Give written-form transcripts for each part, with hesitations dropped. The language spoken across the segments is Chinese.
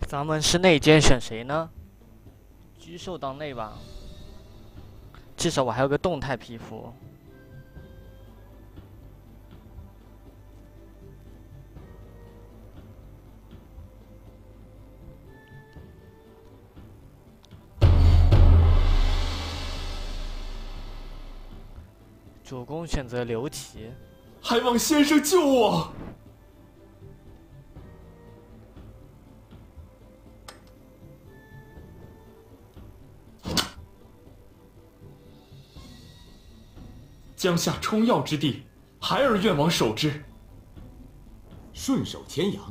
咱们是内奸选谁呢？居兽当内吧，至少我还有个动态皮肤。主公选择刘琦， 还望先生救我！江夏冲要之地，孩儿愿往守之。 顺手牵羊。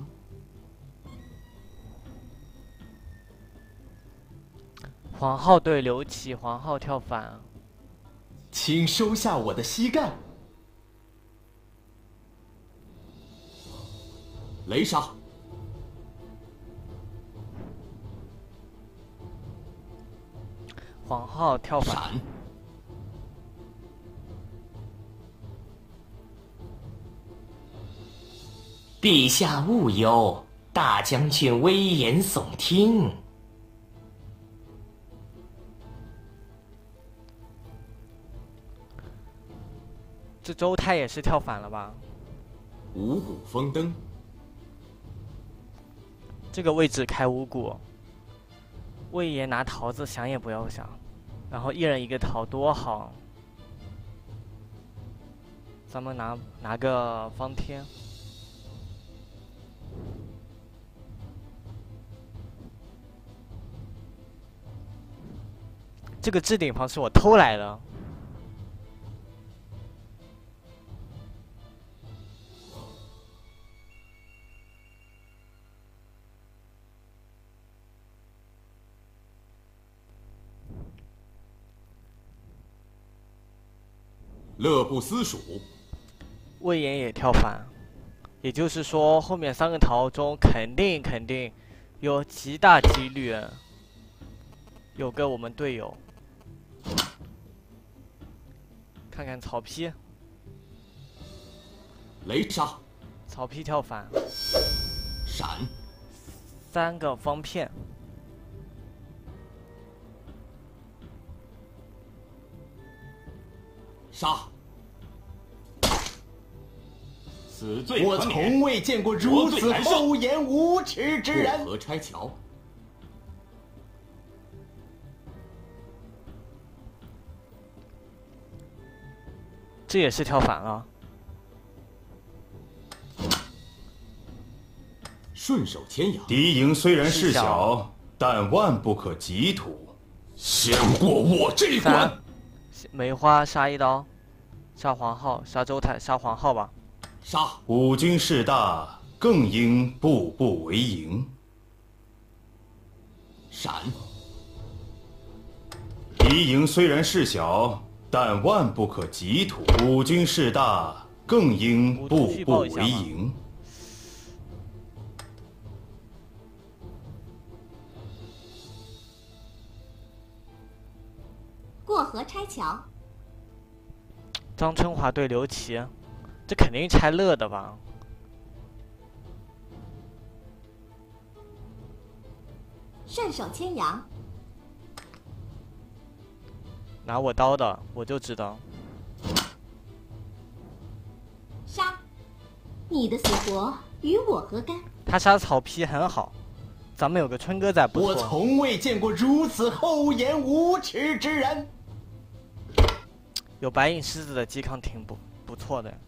黄浩对刘琦，黄浩跳反。 请收下我的膝盖。 雷杀。 黄浩跳反。 闪。 陛下勿忧，大将军危言耸听。 这周太也是跳反了吧？ 五谷丰登。 这个位置开五谷，魏爷拿桃子想也不要想，然后一人一个桃多好。咱们拿个方天。这个置顶房是我偷来的。 乐不思蜀。 魏延也跳反，也就是说后面3个桃中肯定有极大几率有个我们队友。看看曹丕， 雷杀。 曹丕跳反， 闪。 3个方片。 杀！ 死罪我从未见过如此厚颜无耻之人。 过河拆桥。 这也是跳反了。 顺手牵羊。 敌营虽然事小，但万不可急图。 先过我这一关。 梅花杀一刀，杀黄浩，杀周泰，杀黄浩吧。 杀！ 吾军势大，更应步步为营。 闪！ 敌营虽然事小，但万不可急图。吾军势大，更应步步为营。 过河拆桥。 张春华对刘琦，这肯定拆乐的吧？ 顺手牵羊。 拿我刀的，我就知道。 杀！你的死活与我何干？ 他杀草皮很好，咱们有个春哥在不错。 我从未见过如此厚颜无耻之人。 有白影狮子的嵇康挺不错的。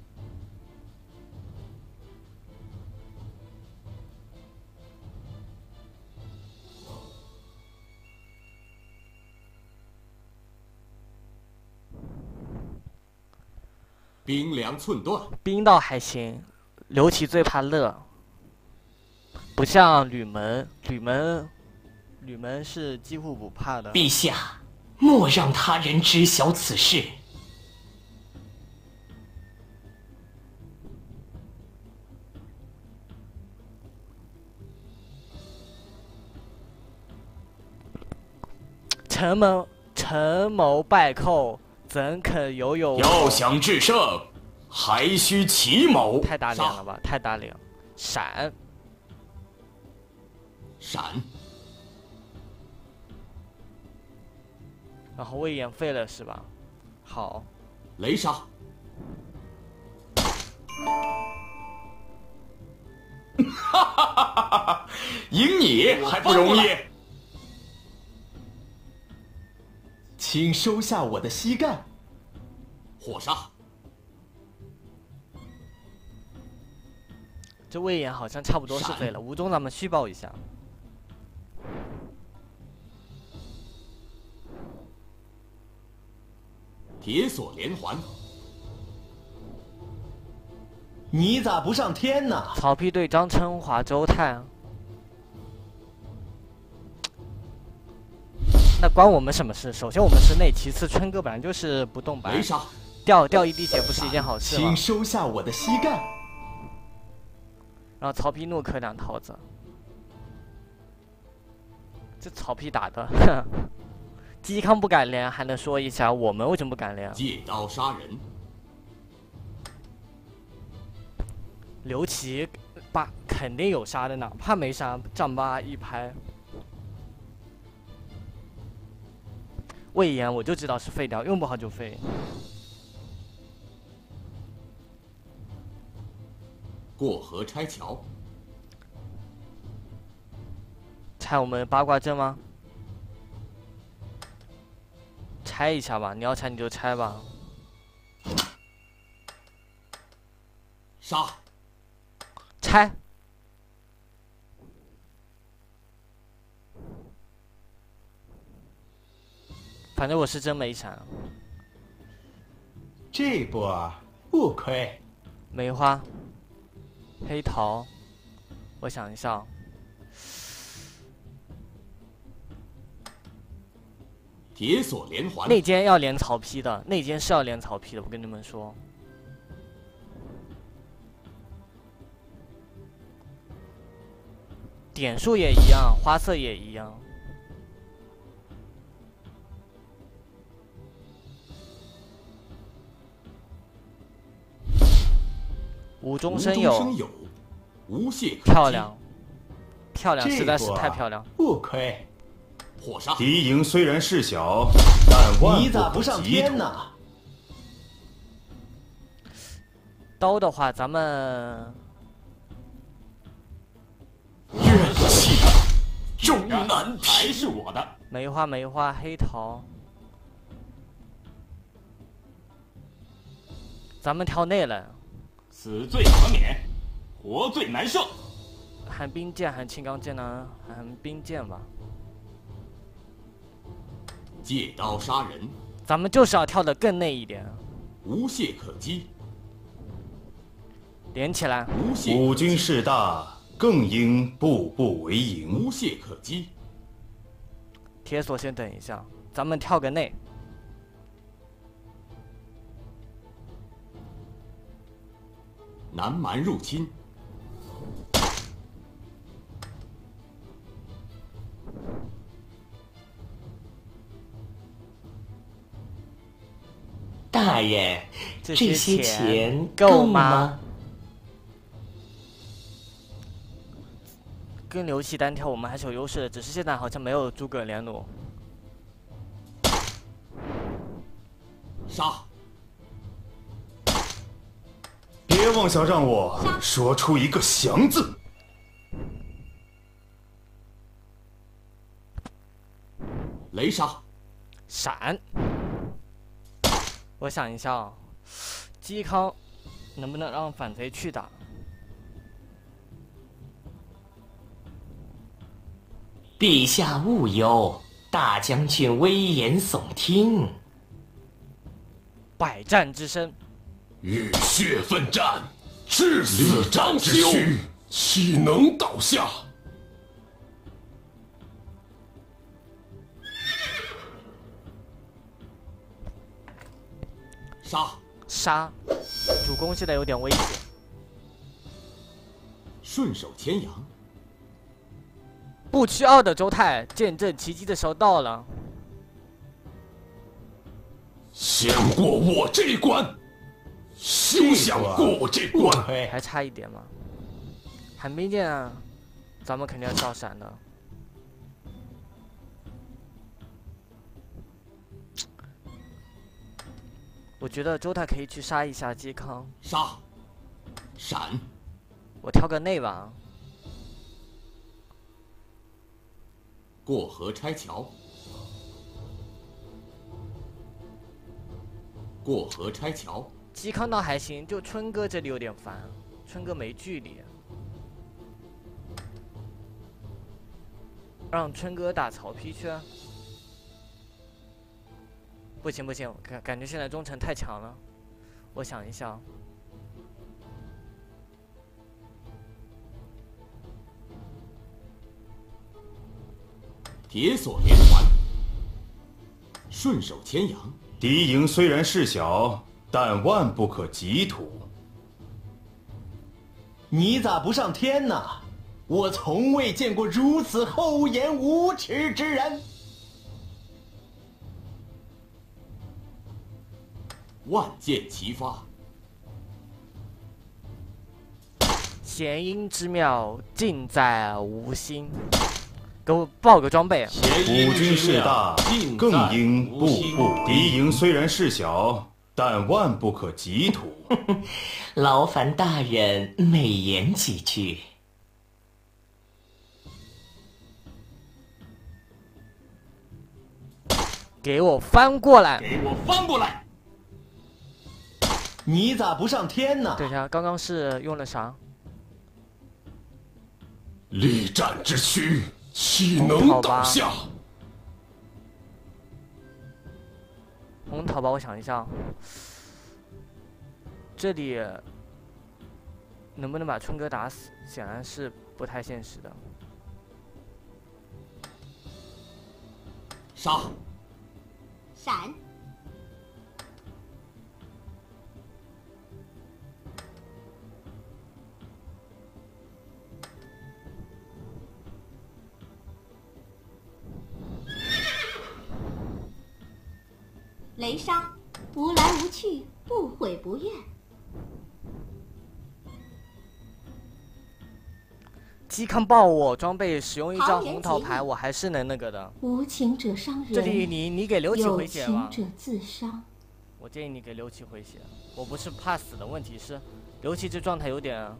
兵粮寸断。 兵倒还行，刘琦最怕乐，不像吕蒙，吕蒙是几乎不怕的。 陛下，莫让他人知晓此事。 陈谋败寇，怎肯有？ 要想制胜，还需奇谋。 太打脸了吧！太打脸！闪！ 闪。 然后魏延废了是吧？好， 雷杀。 哈哈哈哈哈！赢你还不容易？请收下我的膝盖。 火杀。 这魏延好像差不多是废了，吴中咱们续报一下。 铁索连环。 你咋不上天呢？ 曹丕对张琛华周泰，那关我们什么事？首先我们是内，其次春哥本来就是不动白， 雷杀。 掉一滴血不是一件好事吗？ 请收下我的膝盖。 然后曹丕怒磕2桃子，这曹丕打的，嵇康不敢连，还能说一下我们为什么不敢连？ 借刀杀人。 刘琦肯定有杀的，哪怕没杀，丈八一拍。魏延我就知道是废掉，用不好就废。 过河拆桥。 拆我们八卦阵吗？拆一下吧，你要拆你就拆吧。 杀。 拆。反正我是真没闪。 这波不亏。 梅花。黑桃，我想一下， 铁索连环。 内奸要连曹丕的，内奸是要连曹丕的，我跟你们说。点数也一样，花色也一样。无中生有， 无懈可击。 漂亮，漂亮，实在是太漂亮。 不亏。 火杀。 敌营虽然事小，但万你咋不上天呢？ 刀的话，咱们怨气终难还是我的。 梅花，黑桃。咱们挑内了。 死罪可免，活罪难赦。 寒冰剑还是青钢剑呢？寒冰剑吧。 借刀杀人。 咱们就是要跳得更内一点。 无懈可击。 连起来。 五军势大，更应步步为营。 无懈可击。 铁索先等一下，咱们跳个内。 南蛮入侵。 大人，这些钱够吗？ 跟刘琦单挑我们还是有优势的，只是现在好像没有诸葛连弩。 杀！ 别妄想让我说出一个降字。 雷杀！ 闪！我想一下啊，嵇康能不能让反贼去打？ 陛下勿忧，大将军危言耸听。 百战之声， 浴血奋战，至死战之躯，岂能倒下？ 杀！主公现在有点危险。 顺手牵羊。 不屈傲的周泰，见证奇迹的时候到了。 先过我这一关，休想过我这关！ 还差一点嘛。寒冰剑啊，咱们肯定要照闪的。 我觉得周太可以去杀一下嵇康。 杀，闪， 我挑个内王。 过河拆桥，过河拆桥。 嵇康倒还行，就春哥这里有点烦，春哥没距离。让春哥打曹丕去啊。不行不行，感觉现在忠诚太强了。我想一下， 铁索连环，顺手牵羊。 敌营虽然事小，但万不可急图。 你咋不上天呢？我从未见过如此厚颜无耻之人。 万箭齐发， 弦音之妙尽在吾心。给我报个装备。 吾军势大，更应步步。敌营虽然事小，但万不可急图。 劳烦大人美言几句。 给我翻过来！ 给我翻过来！ 你咋不上天呢？ 等一下，刚刚是用了啥？ 力战之躯，岂能倒下？ 红桃吧，我想一下，这里能不能把春哥打死？显然是不太现实的。 杀！ 闪，雷杀，无来无去，不悔不怨。 嵇康抱我装备，使用一张红桃牌，我还是能那个的。 无情者伤人， 这里你给刘启回血吧。 有情者自伤。 我建议你给刘启回血，我不是怕死的问题是，刘启这状态有点。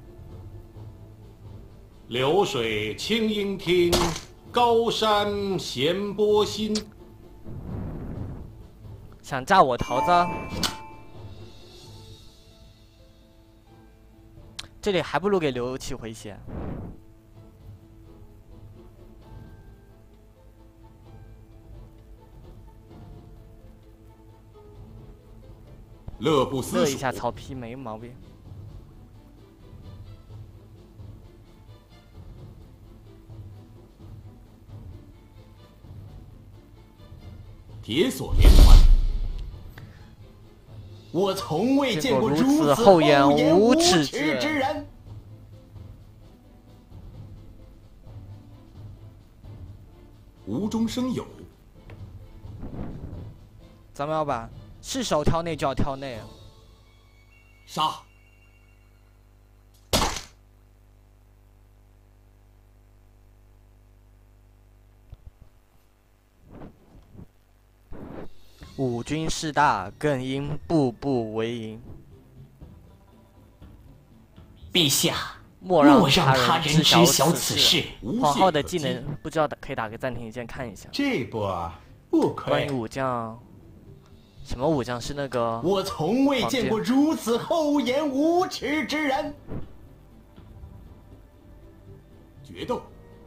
流水清音听，高山闲波心。 想炸我桃子？这里还不如给刘启回血。 乐不思蜀。 乐一下曹丕没毛病。 铁索连环， 我从未见过如此厚颜无耻耻之人。 无中生有。 咱们要把是手挑内就要挑内。 杀！ 吾军势大，更应步步为营。 陛下， 莫让他人知晓此事。 黄浩的技能不知道可以打个暂停键看一下。 这波不亏。 关于武将，什么武将是那个？ 我从未见过如此厚颜无耻之人。 决斗。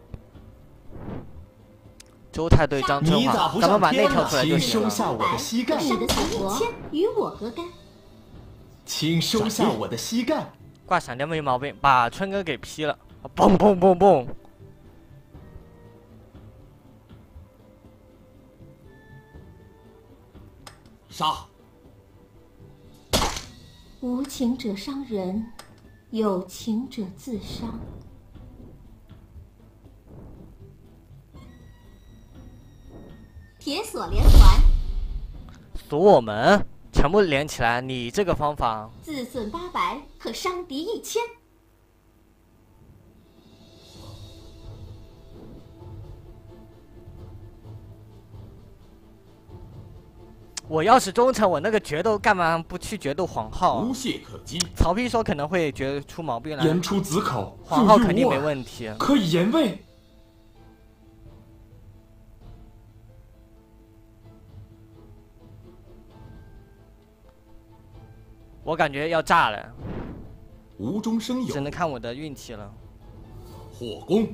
周太对张春华，咱们把内挑出来就行了。 请收下我的膝盖。 你的死活与我何干？ 请收下我的膝盖。 挂闪电没毛病，把春哥给劈了，嘣嘣嘣嘣！ 杀！ 无情者伤人，有情者自伤。铁锁连环， 锁我们全部连起来，你这个方法自损800，可伤敌1000。 我要是忠臣，我那个决斗干嘛不去决斗黄皓啊？ 无懈可击。 曹丕说可能会觉得出毛病来。 言出子口， 黄皓肯定没问题。 可以言位。 我感觉要炸了， 无中生有， 只能看我的运气了。 火攻。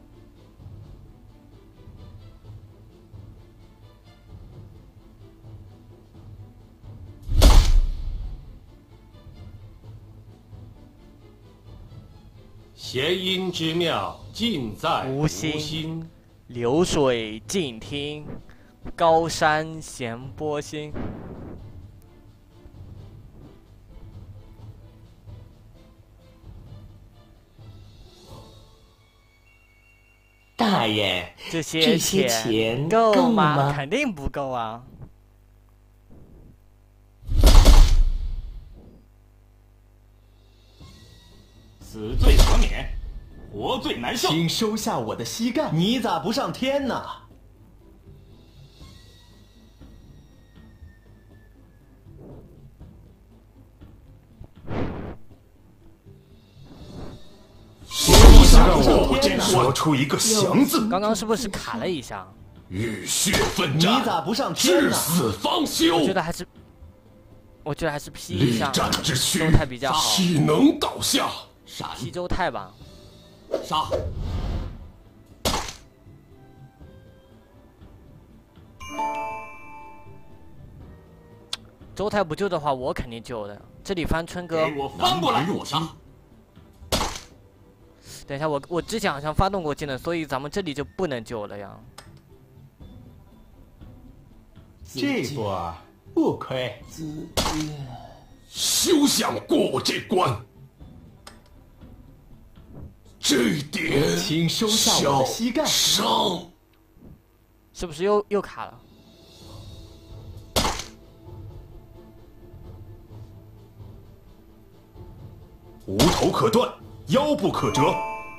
谐音之妙，尽在无心。 心。 流水静听，高山闲波心。 大人， 这些钱够吗？肯定不够啊！ 死罪可免，活罪难受。 请收下我的膝盖。你咋不上天呢？ 让我说出一个降字。 刚刚是不是卡了一下？ 浴血奋战， 你咋不上天呢？ 至死方休。 我觉得还是劈一下力战之躯， 周泰比较好。 岂能倒下？闪！ 劈周泰吧。 杀！ 周泰不救的话，我肯定救的。这里翻春哥， 给我翻过来我杀！ 等一下，我之前好像发动过技能，所以咱们这里就不能救了呀。 这波不亏。 休想过我这关！这点请收下我的膝盖。 伤是不是又卡了？ 无头可断，腰不可折。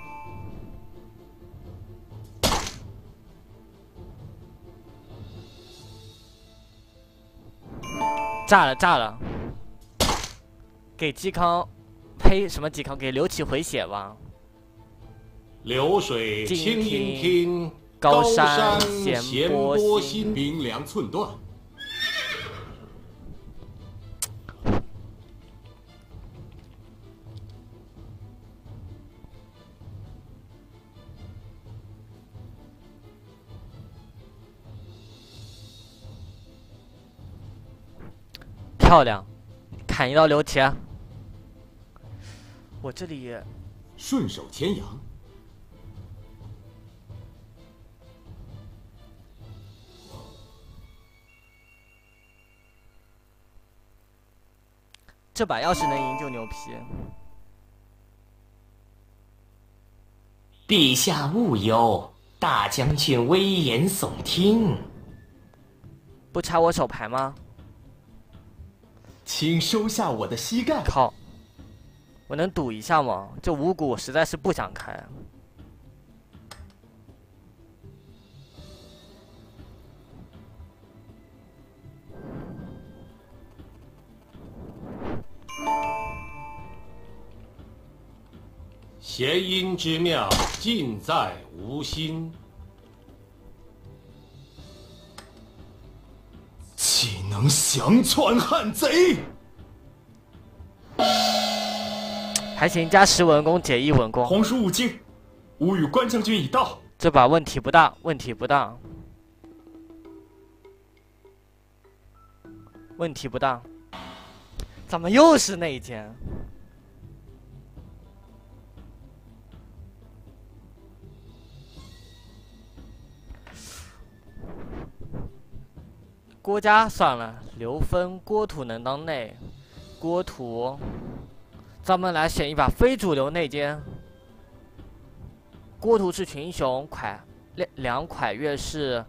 炸了！给嵇康，呸，什么嵇康？给刘启回血吧。 流水清音听， 高山闲波波心，冰凉寸断。 漂亮，砍一刀刘琦。我这里顺手牵羊。 这把要是能赢就牛皮。 陛下勿忧，大将军危言耸听。 不拆我手牌吗？ 请收下我的膝盖。 靠！我能赌一下吗？这五谷我实在是不想开。 谐音之妙，尽在无心。 岂能降篡汉贼？ 还行，加10文攻解1文攻。 皇叔勿惊，吾与关将军已到。 这把问题不大，问题不大，问题不大。怎么又是内奸？郭嘉算了，刘封、郭土能当内，郭土。咱们来选一把非主流内奸。郭图是群雄，两蒯越是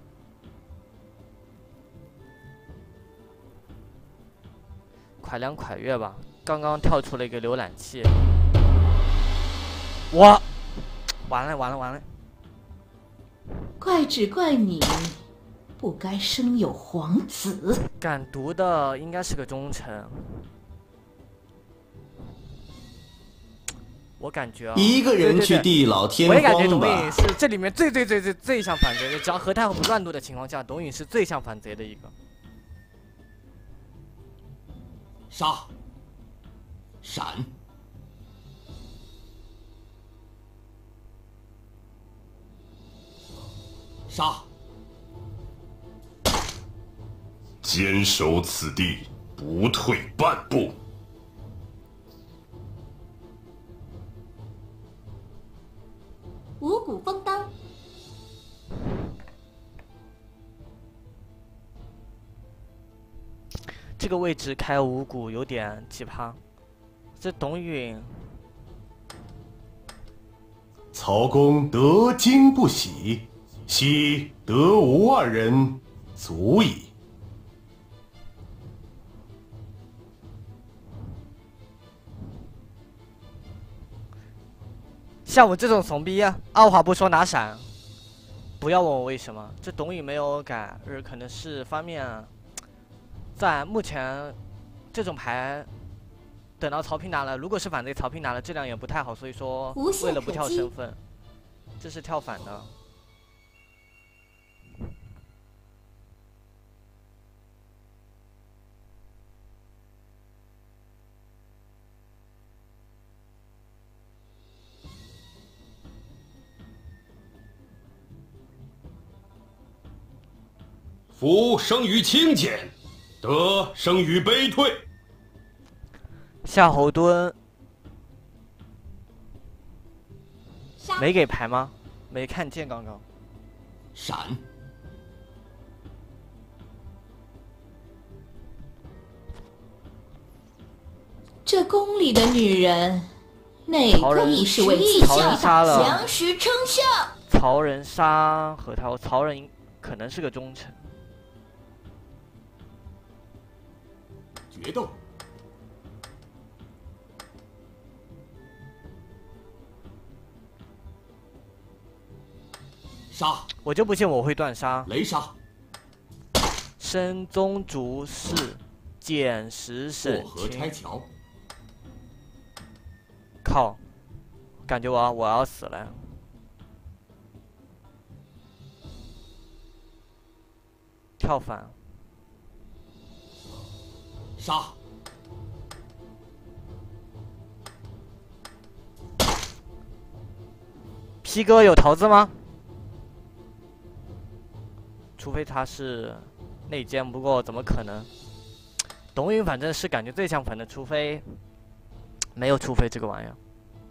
蒯越吧。刚刚跳出了一个浏览器，完了！ 怪只怪你， 不该生有皇子。 敢读的应该是个忠臣，我感觉啊， 一个人去地老天荒吧。 我也感觉董允是这里面最像反贼的，只要何太后不乱度的情况下，董允是最像反贼的一个。 杀！闪！杀！坚守此地，不退半步。 五谷丰当。 这个位置开五谷有点奇葩，这董允。 曹公得惊不喜，昔得吴二人足矣。 像我这种怂逼，二话不说拿闪，不要问我为什么。这董允没有改，可能是方面，在目前这种牌，等到曹丕拿了，如果是反贼，曹丕拿了质量也不太好，所以说为了不跳身份，这是跳反的。 夫生于清简，德生于卑退。 夏侯惇没给牌吗？没看见刚刚。 闪！ 这宫里的女人，哪个已是为曹人杀了梁实称相？ 曹仁杀何太后，曹仁可能是个忠臣。 决斗！杀！ 我就不信我会断杀。 雷杀！ 申宗竹氏，简石沈过河拆桥。 靠！感觉我要死了。跳反。 杀！ P 哥有桃子吗？除非他是内奸，不过怎么可能？董允反正是感觉最像反的，除非没有除非这个玩意儿。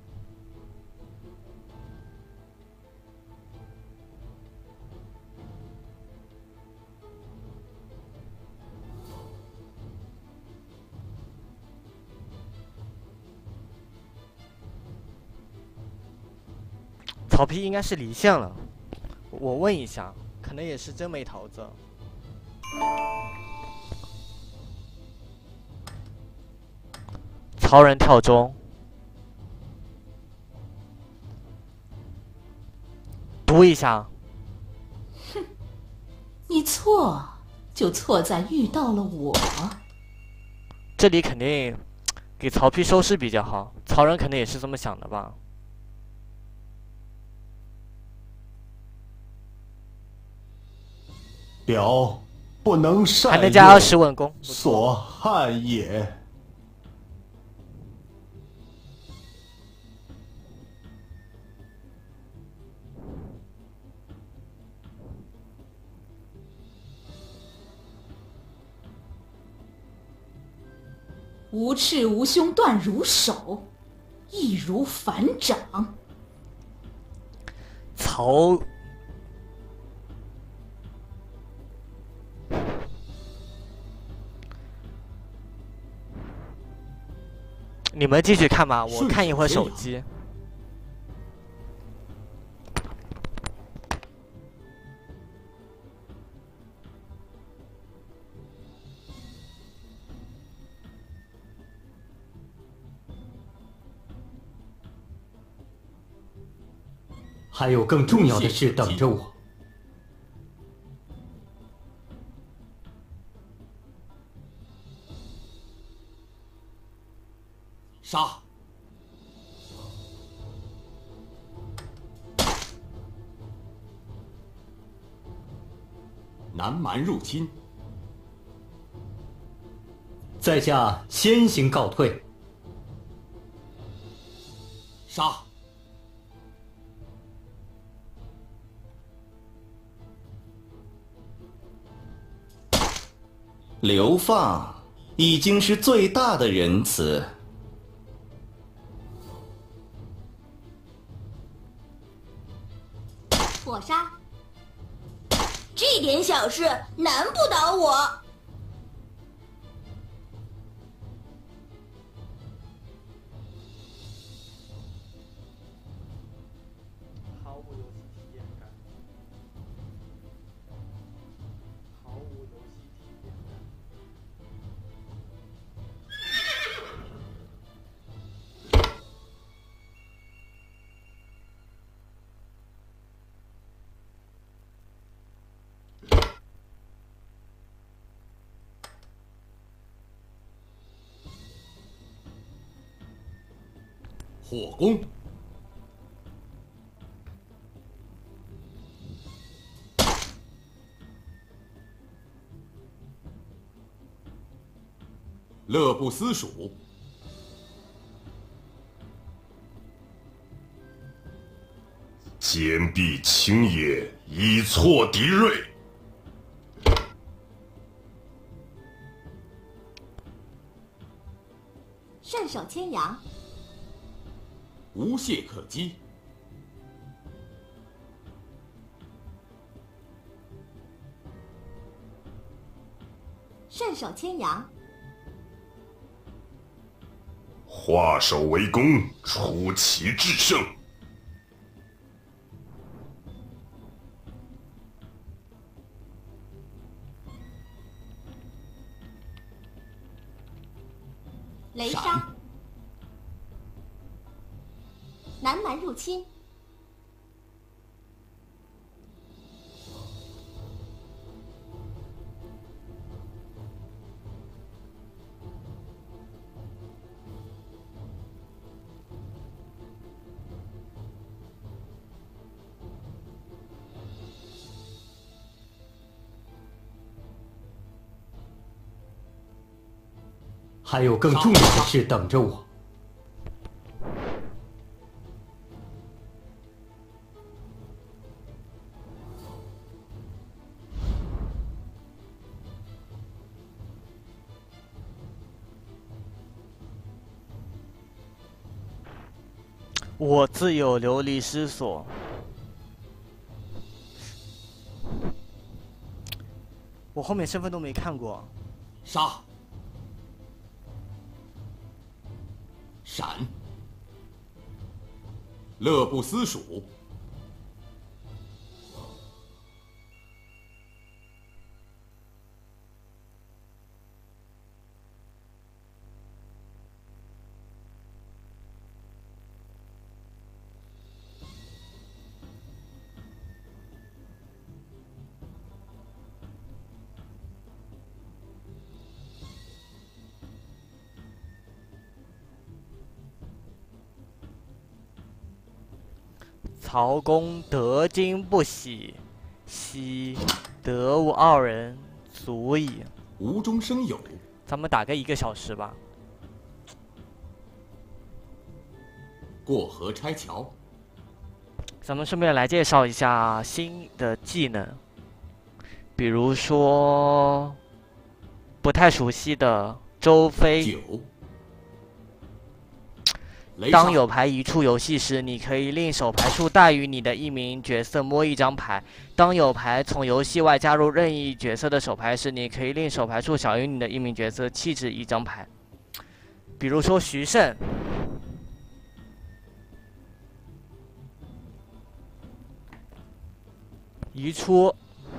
曹丕应该是离线了，我问一下，可能也是真没桃子。曹仁跳中，读一下。 哼，你错，就错在遇到了我。 这里肯定给曹丕收尸比较好，曹仁可能也是这么想的吧。 表不能善， 还能加20稳功， 所憾也。 无赤无胸断如手，易如反掌。 曹你们继续看吧，我看一会儿手机。 还有更重要的事等着我。 杀！南蛮入侵， 在下先行告退。 杀！ 流放已经是最大的仁慈。 火杀！这点小事难不倒我。 毫无游戏体验感，毫无游戏体验感。 火攻！乐不思蜀， 坚壁清野，以挫敌锐。 善守千阳， 无懈可击。 善守千阳， 化守为攻，出奇制胜。 雷杀，南蛮入侵， 还有更重要的事等着我。 我自有流离失所。我后面身份都没看过。 杀！闪！乐不思蜀， 曹公得今不喜，昔得无二人足矣。 无中生有。 咱们打个1个小时吧。 过河拆桥。 咱们顺便来介绍一下新的技能，比如说不太熟悉的周飞。当有牌移出游戏时，你可以令手牌数大于你的一名角色摸一张牌。当有牌从游戏外加入任意角色的手牌时，你可以令手牌数小于你的一名角色弃置一张牌。比如说徐胜，移出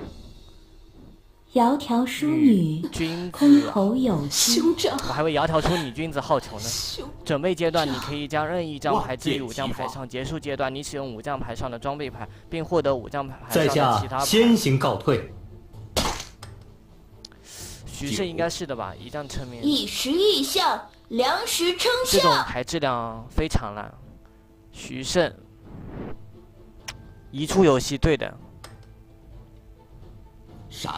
窈窕淑女， 君箜子篌有诗。 我还为窈窕淑女，君子好逑呢。准备阶段，你可以将任意一张牌置于武将牌上。结束阶段，你使用武将牌上的装备牌，并获得武将牌上的其他牌。 在下先行告退。 徐胜应该是的吧？一将成名。 一时意象， 粮食称这种象。 牌质量非常烂。徐胜，移出游戏，对的。 闪。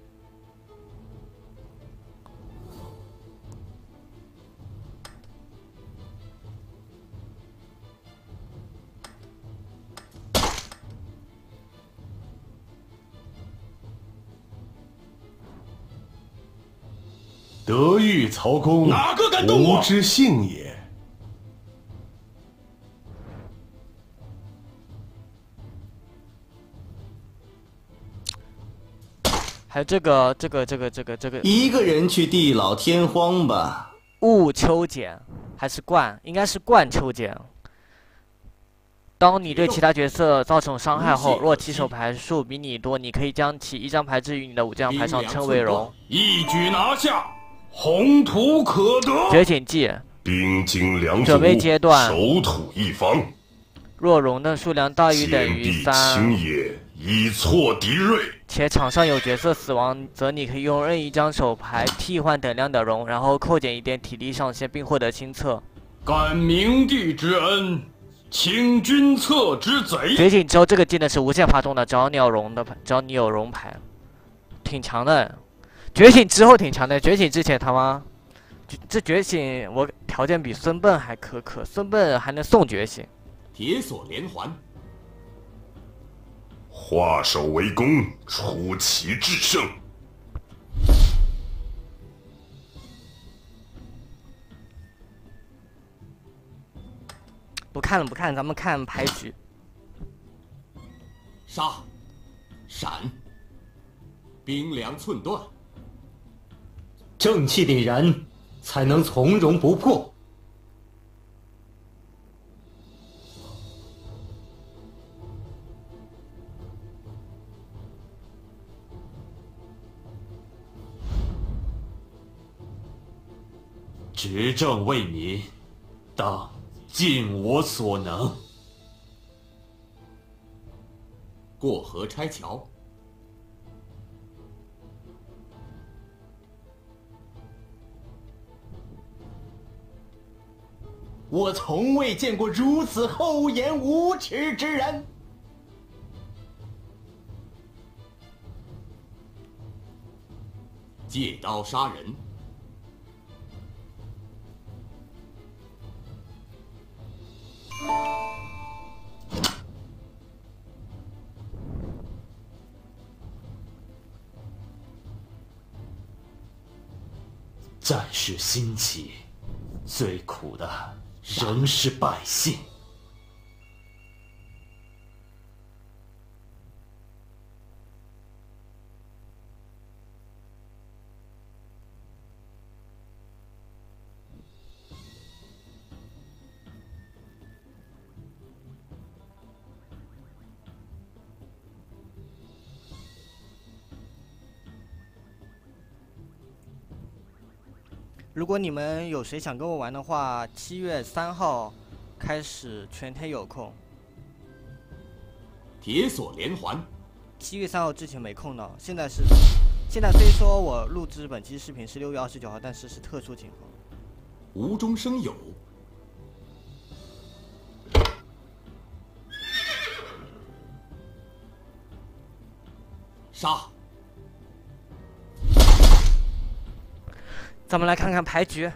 得遇曹公， 哪个敢动我？ 吾之幸也。 还有这个， 一个人去地老天荒吧。 雾秋茧还是冠？应该是冠秋茧。当你对其他角色造成伤害后，若其手牌数比你多，你可以将其一张牌置于你的5张牌上，称为荣。 一举拿下，宏图可得。 觉醒技， 兵精粮足， 准备阶段， 守土一方。 若荣的数量大于等于3， 轻也，以挫敌锐。 且场上有角色死亡，则你可以用任意一张手牌替换等量的荣，然后扣减1点体力上限，并获得亲测。 感明帝之恩，请君侧之贼。 觉醒之后，这个技能是无限发动的，只要你有荣牌，挺强的。觉醒之后挺强的，觉醒之前他妈，这觉醒我条件比孙臏还苛刻，孙臏还能送觉醒。 铁索连环。 化守为攻，出奇制胜。 不看了，咱们看牌局。 杀，闪，兵粮寸断。 正气凛然，才能从容不迫。 执政为民，当尽我所能。 过河拆桥。 我从未见过如此厚颜无耻之人。 借刀杀人。 战事兴起，最苦的仍是百姓。 如果你们有谁想跟我玩的话，7月3号开始全天有空。 铁索连环。 7月3号之前没空的，现在虽说我录制本期视频是6月29号，但是是特殊情况。 无中生有。杀。 咱们来看看牌局。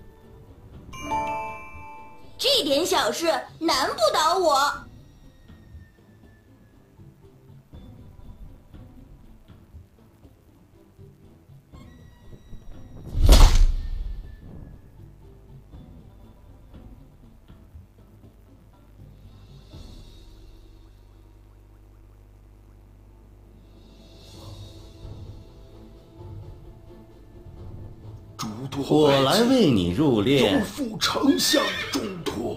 这点小事难不倒我。 我来为你入殓。 有负丞相重托。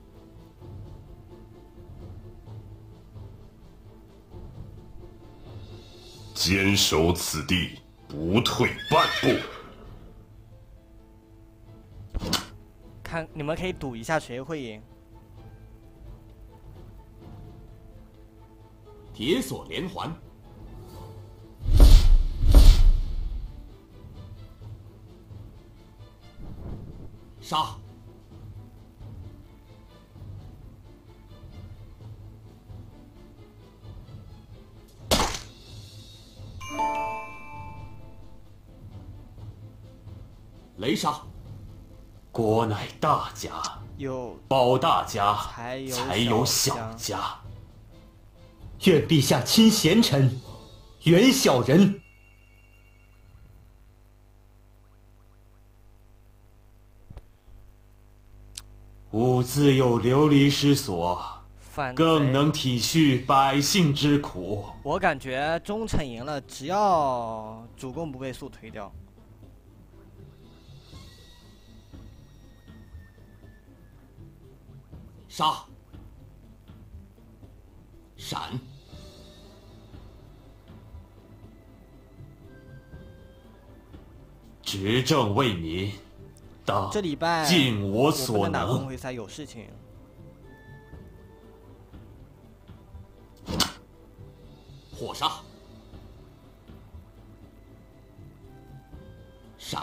坚守此地，不退半步。 看，你们可以赌一下谁会赢。 铁索连环。 杀！雷杀！ 国乃大家， 有保大家才有小家。 愿陛下亲贤臣，远小人。 吾自有流离失所，更能体恤百姓之苦。 我感觉忠臣赢了，只要主公不被速推掉。 杀！闪！ 执政为民，当这礼拜尽我所能。打公能。 会赛有事情。 火杀！闪！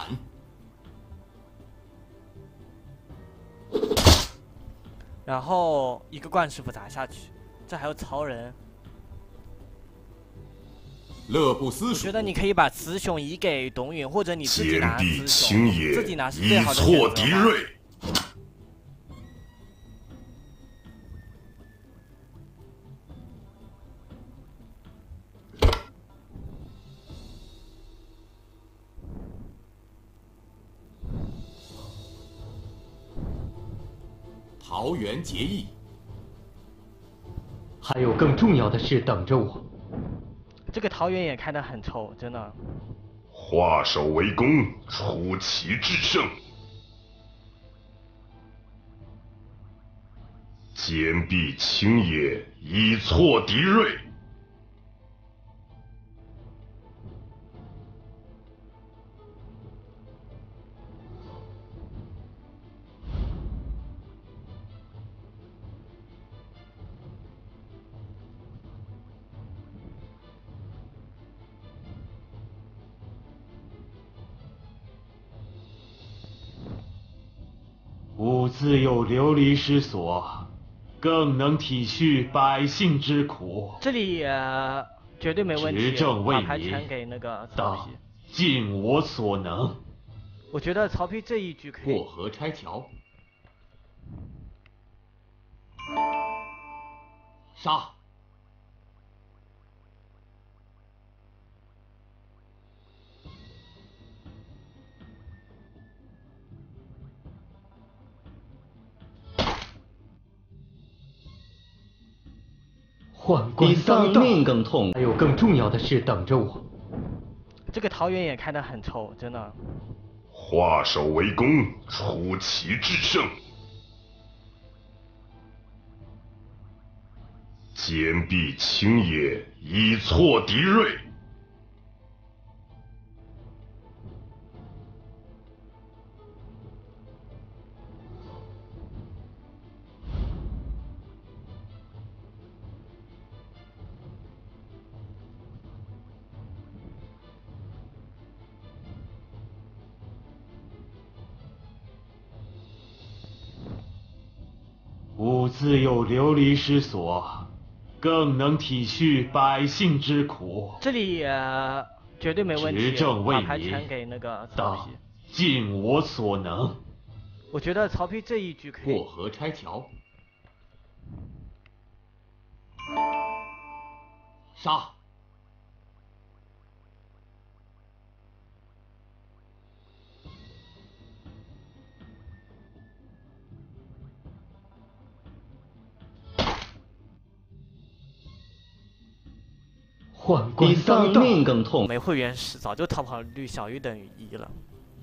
然后一个冠师傅砸下去，这还有曹仁。 乐不思蜀。 我觉得你可以把雌雄移给董允，或者你自己拿雌雄， 青野自己拿是最好的选择以挫敌锐。桃园结义。 还有更重要的事等着我。 这个桃园也开得很臭，真的。 化守为攻，出奇制胜。坚壁清野，以挫敌锐。 吾自有流离失所，更能体恤百姓之苦。 这里绝对没问题。 执政为把牌民， 传给那个曹当丕。 尽我所能。 我觉得曹丕这一局可以。 过河拆桥。杀！ 宦官丧命更痛，还有更重要的事等着我。 这个桃园也开得很臭，真的。 化守为攻，出奇制胜。坚壁清野，以挫敌锐。 吾自有流离失所，更能体恤百姓之苦。 这里绝对没问题。 执政为把牌传民， 给那个曹当丕。 尽我所能。 我觉得曹丕这一局可以。 过河拆桥。杀！ 宦官丧命更痛。 没会员时早就逃跑率小于等于1了。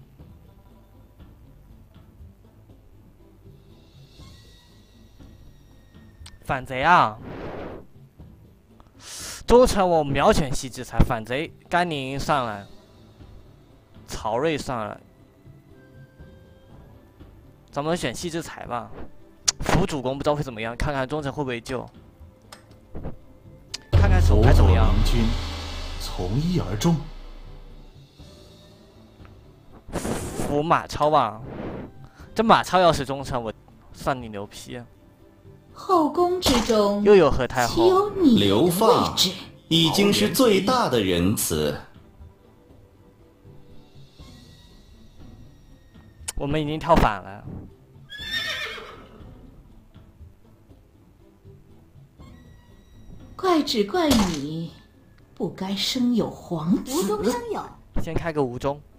反贼啊！忠臣我秒选西制裁，反贼甘宁上来，曹睿上来，咱们选西制裁吧。辅主公不知道会怎么样，看看忠臣会不会救，看看手牌怎么样。 辅佐明君，从一而终。 辅马超吧， 这马超要是忠诚，我算你牛批。 后宫之中又有何太岂后？ 有你的流放位置？ 已经是最大的仁慈。 我们已经跳反了。 怪只怪你，不该生有皇子。 无中生有。 先开个无中。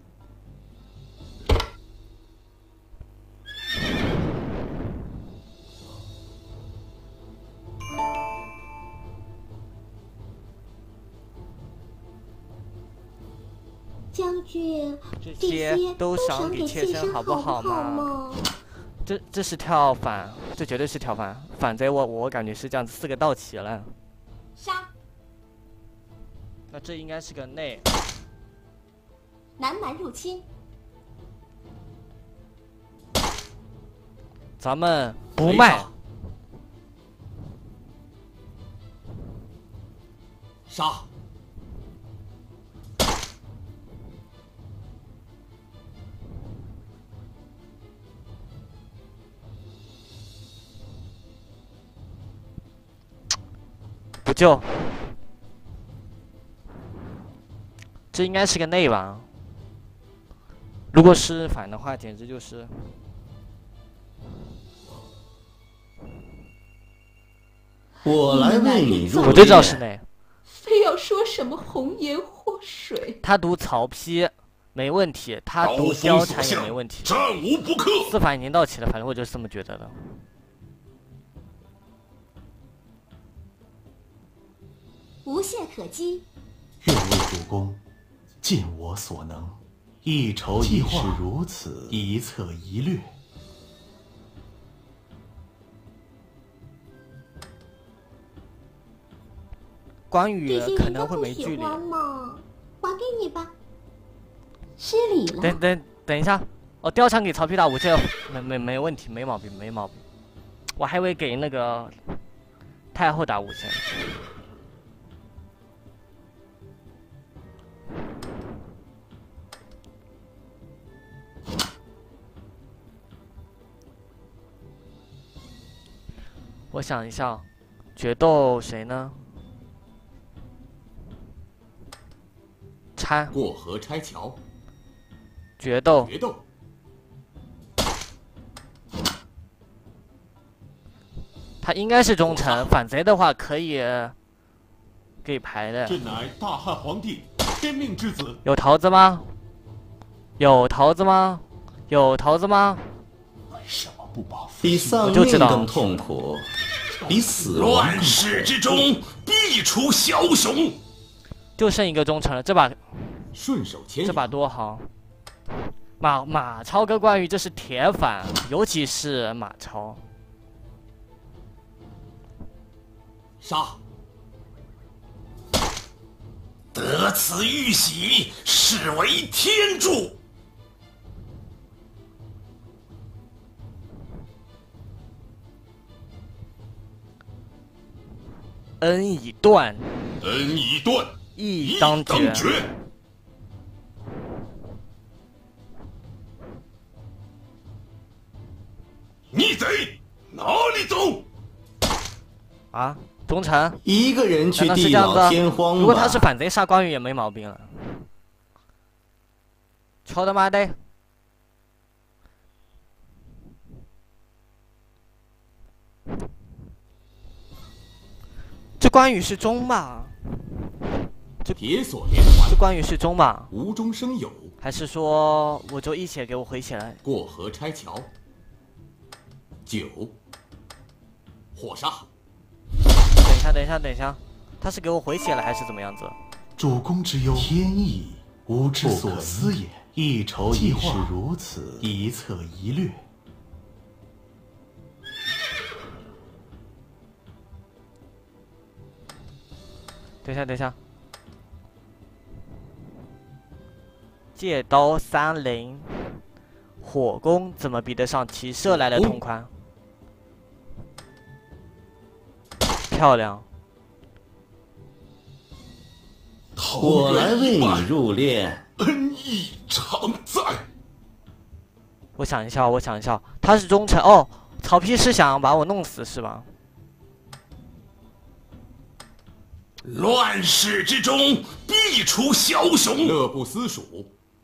将军， 这些都赏给妾身好不好嘛？这是跳反，这绝对是跳反。反贼我感觉是这样子，4个到齐了。 杀。 那这应该是个内。 南蛮入侵。 咱们不卖。 杀。 不救，这应该是个内吧？如果是反的话，简直就是…… 我来为你入我就知道是内。 非要说什么红颜祸水？ 他读曹丕没问题，他读貂蝉也没问题。 战无不克。 4反已经到齐了，反正我就是这么觉得的。 无懈可击。 愿为主公尽我所能，一筹已是如此，一策一略。 关羽可能会没距离。 还给你吧。失礼了。 等一下，哦，貂蝉给曹丕打武，这没问题，没毛病，没毛病。我还以为给那个太后打武线。我想一下，决斗谁呢？拆过河拆桥。 决斗。 决斗。 他应该是忠臣，反贼的话可以给排的。 朕乃大汉皇帝天命之子。 有桃子吗？有桃子吗？有桃子吗？ 为什么不报？ 比丧命更痛苦，比死亡乱世之中必出枭雄。 就剩一个忠臣了，这把顺手牵羊， 这把多好。马超跟关羽这是铁反，尤其是马超。 杀！得此玉玺，视为天助。 恩已断， 恩已断， 义当绝。 逆贼，哪里走？ 啊，忠臣一个人去地老天荒吧。 如果他是反贼，杀关羽也没毛病了。操他妈的！这关羽是忠吧？这铁索连环。 这关羽是忠吧？ 无中生有。 还是说我就一血给我回血了？ 过河拆桥。9。火杀。 等一下，他是给我回血了还是怎么样子？ 主公之忧，天意吾之所思也。一筹已是如此，一策一略。 等一下，借刀30，火攻怎么比得上骑射来的痛快？漂亮！ 我来为你入殓， 恩义常在。 我想一下，我想一下，他是忠臣哦。曹丕是想把我弄死是吧？ 乱世之中必出枭雄， 乐不思蜀。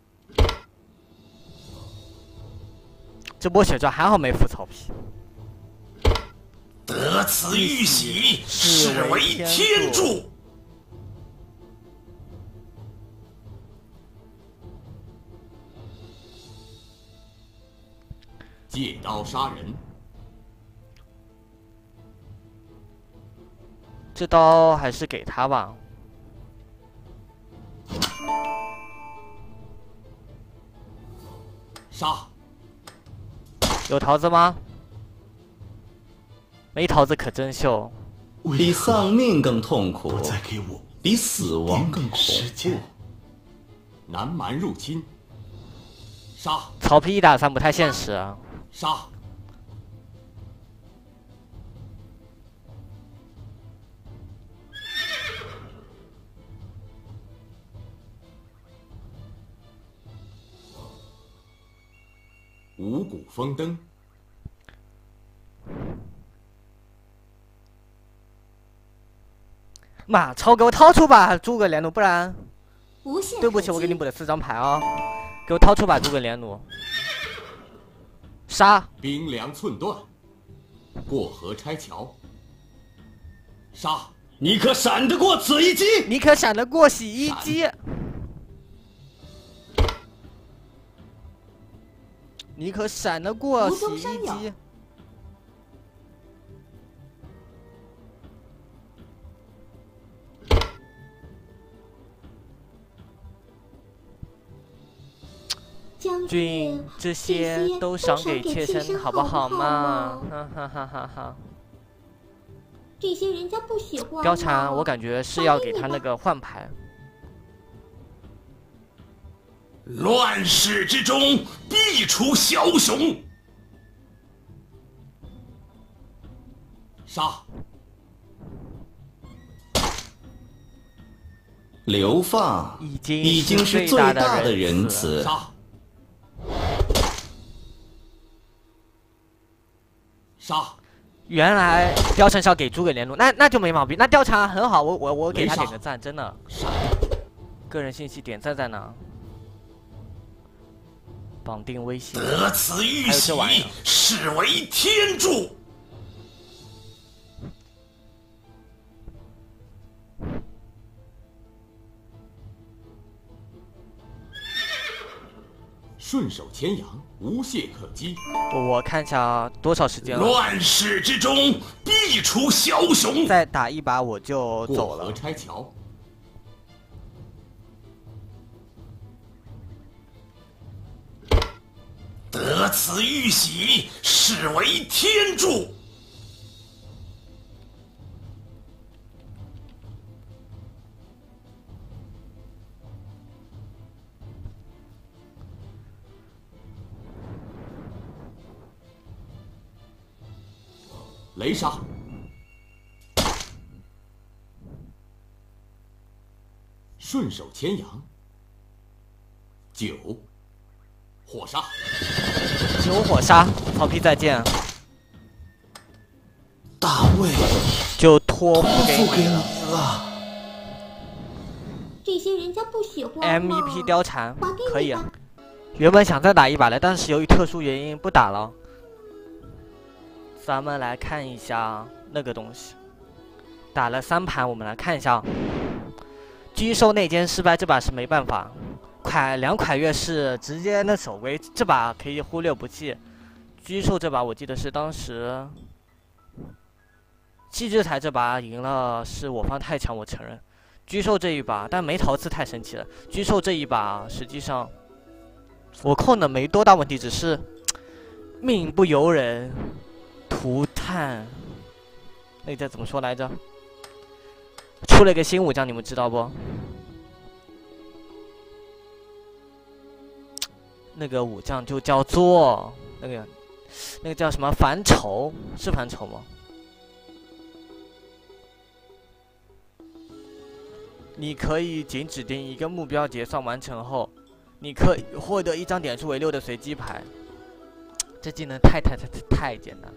这波血赚还好没服曹丕。 得此玉玺，是为天助。 借刀杀人， 这刀还是给他吧。 杀！ 有桃子吗？没桃子可真秀。 比丧命更痛苦， 不再给我比死亡更恐怖。 南蛮入侵，杀！ 曹丕1打3不太现实啊。 杀！五谷丰登。 马超，给我掏出把诸葛连弩，不然无限对不起，我给你补了4张牌啊、哦！给我掏出把诸葛连弩，杀！ 兵粮寸断，过河拆桥。杀！ 你可闪得过此一击？ 你可闪得过洗衣机？你可闪得过洗衣机？ 将军，这些都赏给妾身，好不好嘛？哈哈哈哈哈！ 这些人家不喜欢。 貂蝉，我感觉是要给他那个换牌。 乱世之中必出枭雄。 杀！ 流放已经是最大的仁慈。 杀！杀！ 原来貂蝉是要给诸葛连弩，那就没毛病。那貂蝉很好，我给他点个赞，真的。个人信息点赞在哪？绑定微信。 得此玉玺，是为天助。 顺手牵羊，无懈可击。 我看一下多少时间了。 乱世之中必出枭雄。 再打一把我就走了。 过河拆桥。 得此玉玺，是为天助。 雷杀！顺手牵羊。9火杀 9火杀，曹丕再见。 大卫就托付给你了。 这些人家不喜欢。 MVP 貂蝉可以啊。原本想再打一把的，但是由于特殊原因不打了。咱们来看一下那个东西，打了3盘，我们来看一下。居兽内奸失败，这把是没办法。2块月是直接那守规，这把可以忽略不计。居兽这把我记得是当时气质台这把赢了，是我方太强，我承认。居兽这一把，但没桃刺太神奇了。居兽这一把实际上我控的没多大问题，只是命不由人。涂炭，那这怎么说来着？出了一个新武将，你们知道不？那个武将就叫做那个叫什么樊稠，是樊稠吗？你可以仅指定一个目标结算完成后，你可以获得1张点数为6的随机牌。 这技能太简单。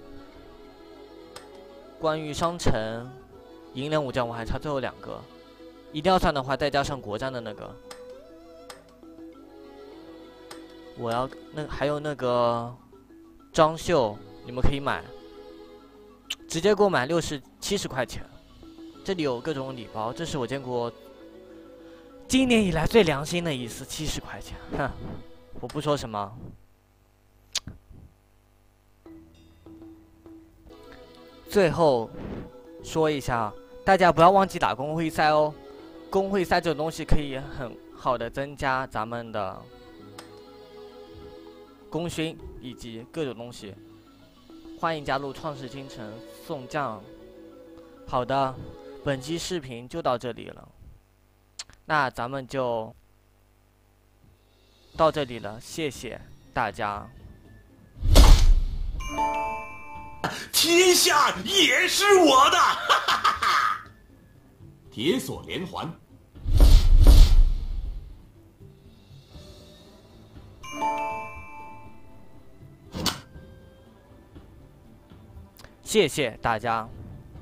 关于商城、银联武将，我还差最后2个，一定要算的话，再加上国战的那个。我要还有那个张绣，你们可以买，直接购买70块钱。这里有各种礼包，这是我见过今年以来最良心的一次，70块钱，哼，我不说什么。最后说一下，大家不要忘记打公会赛哦，公会赛这种东西可以很好的增加咱们的功勋以及各种东西。欢迎加入创世京城送将。好的，本期视频就到这里了，那咱们就到这里了，谢谢大家。 天下也是我的！哈哈哈哈！ 铁锁连环。 谢谢大家。